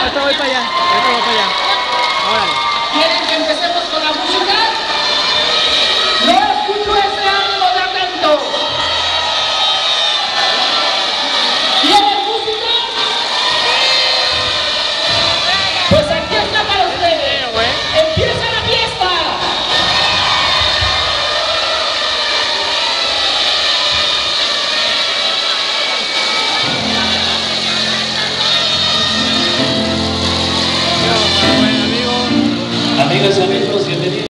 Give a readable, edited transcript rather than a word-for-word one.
Ahorita voy para allá. Órale. ¿Quieren que empecemos con la música? No escucho ese ánimo de atento. ¿Quieren música? Pues aquí está para ustedes. ¡Empieza la fiesta! Amigas y amigos, bienvenidos.